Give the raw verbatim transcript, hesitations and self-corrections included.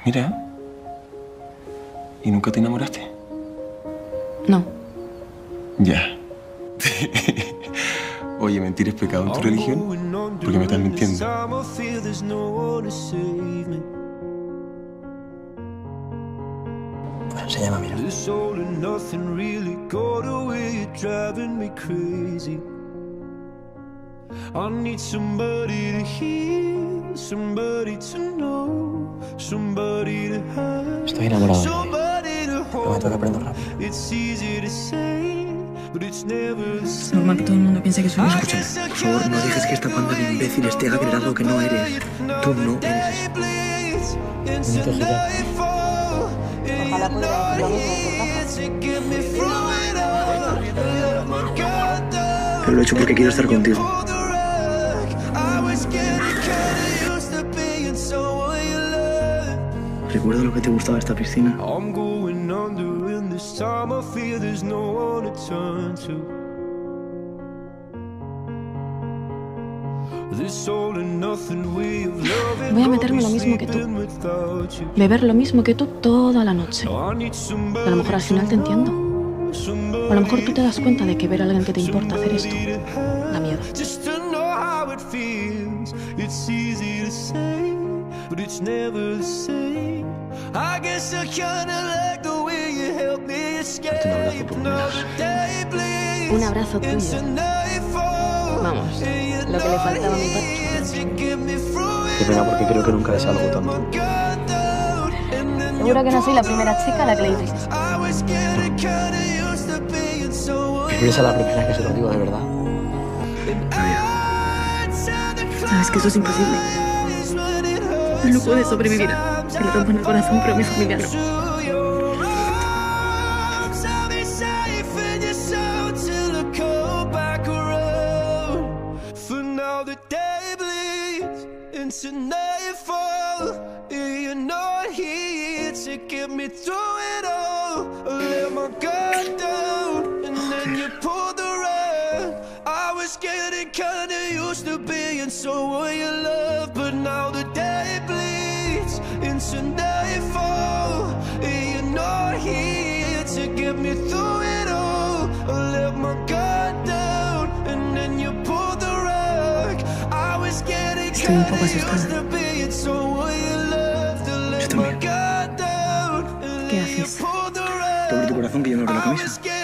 Mira. ¿Y nunca te enamoraste? No. Ya. Oye, ¿mentir es pecado en tu religión? Porque me estás mintiendo. Pues enséñame a mirar. I need somebody to hear, somebody to know, somebody to have. Estoy enamorado de Noé. Prometo que aprendo rápido. It's easy to say, but it's never the Es same. normal que todo el mundo piense que soy un Escúchame, por favor, no dejes que esta banda de imbéciles te haga creer algo que no eres. Tú no eres eso. Bonito gitano. Ojalá pudiera decir lo mismo de tu casa. Pero lo he hecho porque quiero estar contigo. Recuerdo lo que te gustaba de esta piscina. I'm going under, and this time I fear there's no one to turn to. This all and nothing way of loving. Voy a meterme lo mismo que tú. Beber lo mismo que tú toda la noche. I need A somebody lo mejor al final te entiendo. O a lo mejor tú te das cuenta de que ver a alguien que te importa hacer esto da miedo. just to know how it feels. It's easy to say, but it's never the same. I guess I kinda like the way you help me escape. Now the day bleeds Un abrazo tuyo. into nightfall. Vamos, lo que le faltaba a mi parche. Qué pena, porque creo que nunca deseado algo tanto. Seguro que no soy la primera chica a la que le dices eso. Creo que esa es la primera que se lo digo de verdad. Sabes que eso es imposible. No puedes sobrevivir a que le rompan el corazón, pero a mi familia no. Into nightfall, you're not here to get me through it all. I let my guard down, and then you pulled the rug. I was getting kinda used to being someone you love, but now the day bleeds into nightfall. You're not here to get me through it all. I let my guard down, and then you pulled the rug. I was getting Estoy un poco asustada. Yo también. ¿Qué haces? Sobre tu corazón que yo no veo la camisa.